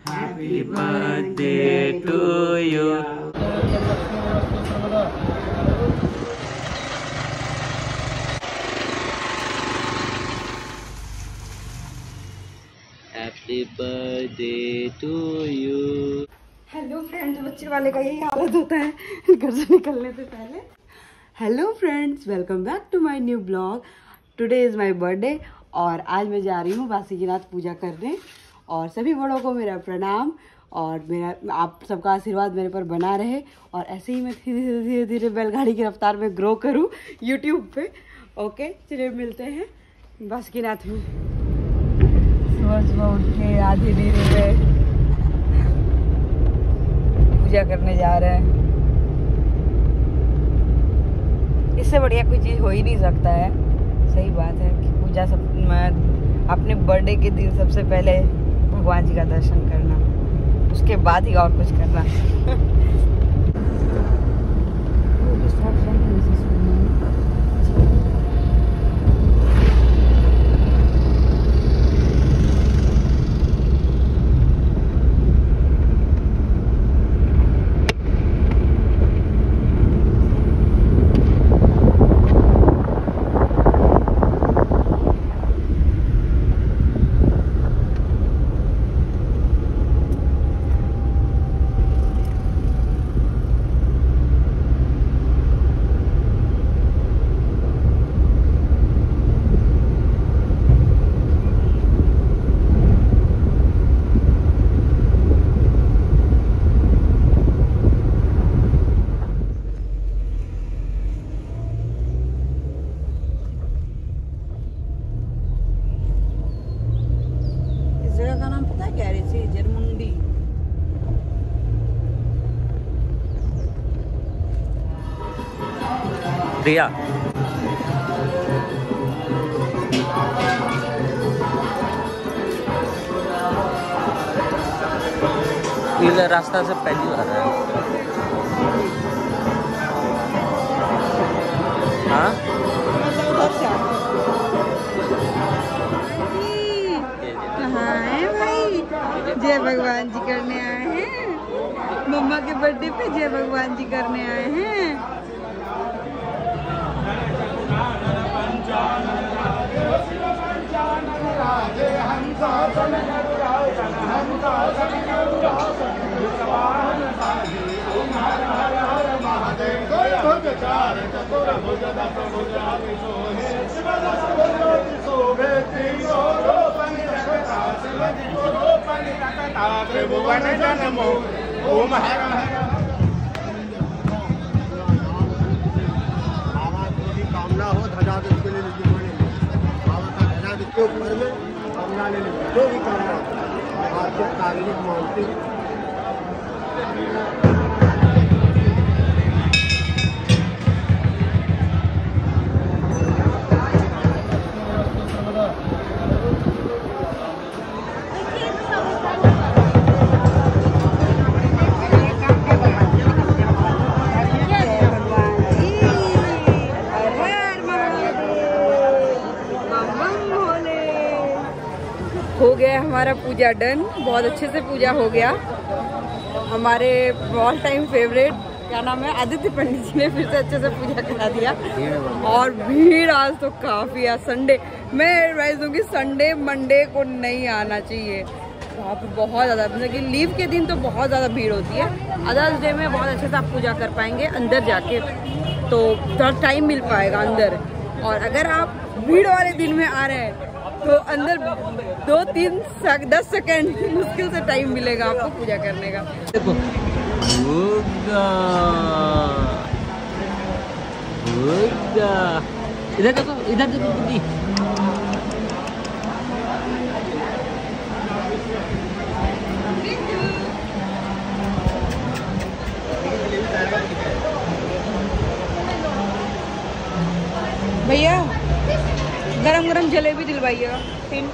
Happy birthday to you. Happy birthday to you. Hello friends, बच्चे वाले का यही हालत होता है घर से निकलने से पहले। Hello friends, welcome back to my new blog. Today is my birthday और आज मैं जा रही हूँ बासुकीनाथ पूजा करने। और सभी बड़ों को मेरा प्रणाम और मेरा आप सबका आशीर्वाद मेरे पर बना रहे और ऐसे ही मैं धीरे धीरे धीरे बैलगाड़ी की रफ्तार में ग्रो करूँ यूट्यूब पे। ओके, चलिए मिलते हैं बासुकीनाथ में। सुबह सुबह उठ के आधी धीरे में पूजा करने जा रहे हैं। इससे बढ़िया कोई चीज़ हो ही नहीं सकता है। सही बात है कि पूजा सब अपने बर्थडे के दिन सबसे पहले भगवान जी का दर्शन करना, उसके बाद ही और कुछ करना। जगह का नाम पता है क्या? रे जरमुंडी। प्रिया, इधर रास्ता से पहली बार है। हाँ, कहाँ है भाई? जय भगवान जी करने आए हैं। मम्मा के बर्थडे पे जय भगवान जी करने आए हैं। कामना हो ध्वजा तो उसके लिए बाबा का ध्वजा के ऊपर में कामना ले लीजिए, जो भी कामना आपको कागलिक मानसिक। हो गया हमारा पूजा डन, बहुत अच्छे से पूजा हो गया। हमारे ऑल टाइम फेवरेट क्या नाम है, आदित्य पंडित जी ने फिर से अच्छे से पूजा करा दिया। और भीड़ आज तो काफ़ी है। संडे मैं एडवाइस दूंगी, संडे मंडे को नहीं आना चाहिए। वहाँ पे बहुत ज़्यादा, मतलब कि लीव के दिन तो बहुत ज़्यादा भीड़ होती है। अदर्स डे में बहुत अच्छे से आप पूजा कर पाएंगे अंदर जाके, तो थोड़ा टाइम मिल पाएगा अंदर। और अगर आप भीड़ वाले दिन में आ रहे हैं तो अंदर 2-3-10 सेकेंड मुश्किल से टाइम मिलेगा आपको पूजा करने का। देखो इधर देखो, इधर देखो दीदी। भैया गरम गरम जलेबी दिलवाइएगा 3।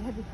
इधर दिखा।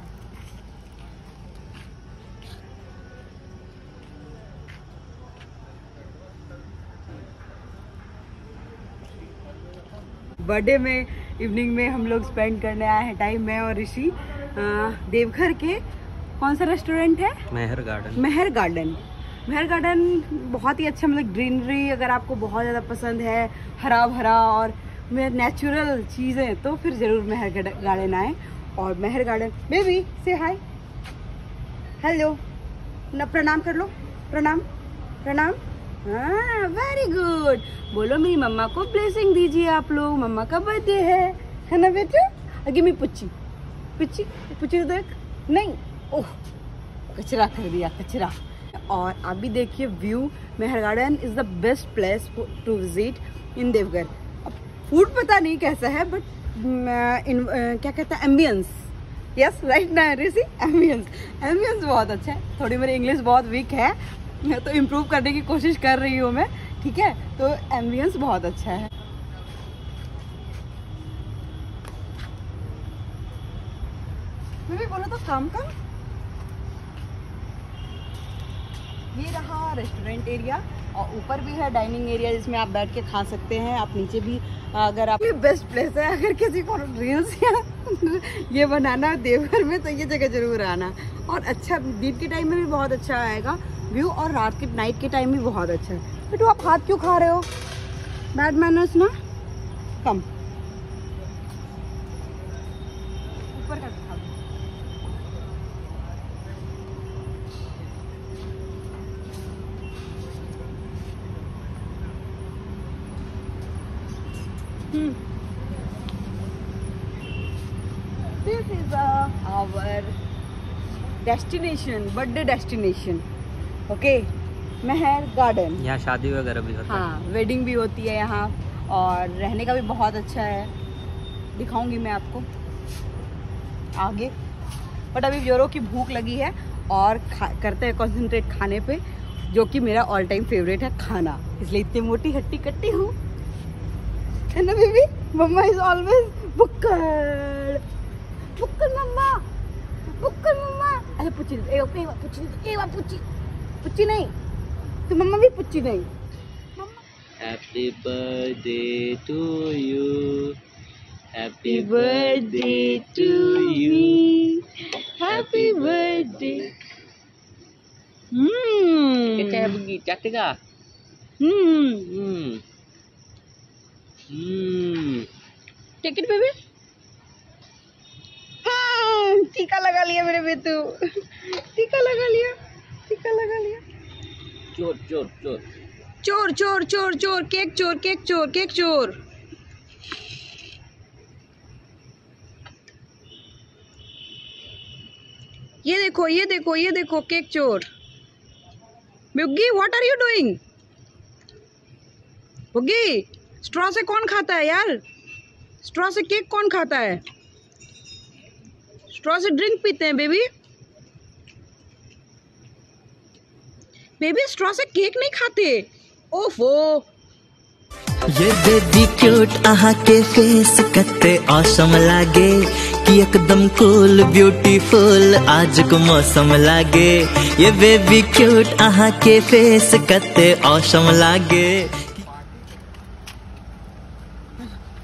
बर्थडे में इवनिंग में हम लोग स्पेंड करने आए हैं टाइम, मैं और ऋषि। देवघर के कौन सा रेस्टोरेंट है? Mehar Garden. Mehar Garden. Mehar Garden बहुत ही अच्छा, मतलब ग्रीनरी अगर आपको बहुत ज़्यादा पसंद है, हरा भरा और नेचुरल चीज़ें, तो फिर ज़रूर मेहर गार्डन आए। और मेहर गार्डन, बेबी से हाय, हेलो, न प्रणाम कर लो, प्रणाम प्रणाम। हाँ वेरी गुड, बोलो मेरी मम्मा को ब्लेसिंग दीजिए आप लोग, मम्मा का बर्थडे है ना बेटा? अगे मैं पुच्ची पुच्ची पुच्ची देख, नहीं, ओह कचरा कर दिया, कचरा। और आप भी देखिए view, Mehar Garden is the best place to visit in Deoghar. अब फूड पता नहीं कैसा है, बट क्या कहता है, एम्बियंस, यस राइट ना ऋषि, एम्बियंस बहुत अच्छा है। थोड़ी मेरी इंग्लिश बहुत वीक है, तो इम्प्रूव करने की कोशिश कर रही हूँ मैं, ठीक है? तो एम्बियंस बहुत अच्छा है। मैं भी बोला तो काम का। ये रहा रेस्टोरेंट एरिया, और ऊपर भी है डाइनिंग एरिया जिसमें आप बैठ के खा सकते हैं। आप नीचे भी, अगर आप, ये बेस्ट प्लेस है अगर किसी को रील्स या ये बनाना देवघर में, तो ये जगह जरूर आना। और अच्छा दिन के टाइम में भी बहुत अच्छा आएगा व्यू, और रात के नाइट के टाइम भी बहुत अच्छा है। बेटू आप हाथ क्यों खा रहे हो? बैड मैनर्स ना, कम ऊपर का खा। This is our destination, birthday destination, okay? Mehar Garden. यहाँ शादी वगैरह भी होता है। हाँ, वेडिंग भी होती है यहाँ, और रहने का भी बहुत अच्छा है। दिखाऊंगी मैं आपको आगे, बट अभी जोरों की भूख लगी है और करते हैं कंसंट्रेट खाने पे, जो कि मेरा ऑल टाइम फेवरेट है खाना, इसलिए इतनी मोटी हट्टी कट्टी हूँ, है ना बेबी? मम्मा इज ऑलवेज बुक्कड़ बुक्कड़ मम्मा, बुक्कड़ मम्मा। अरे पुच्ची पुच्ची पुच्ची नहीं, तो मम्मा भी पुच्ची नहीं। Happy birthday to you, happy birthday to me, happy birthday. Kayak begini, cantik ah. Take it baby. टीका लगा लिया मेरे बेटू, टीका लगा लिया, टीका लगा लिया। चोर चोर चोर चोर चोर चोर चोर, केक चोर, केक चोर, केक चोर। ये देखो, ये देखो, ये देखो, केक चोर। बुग्गी व्हाट आर यू डूइंग? बुग्गी स्ट्रॉ से कौन खाता है यार? स्ट्रॉ से केक कौन खाता है? स्ट्रॉ से ड्रिंक पीते हैं बेबी। बेबी स्ट्रॉ से केक नहीं खाते। ओफो, ये बेबी क्यूट आहा के फेस कते ऑसम लागे, कि एकदम कूल ब्यूटीफुल आज को मौसम लागे। ये बेबी क्यूट आहा के फेस कते ऑसम लागे।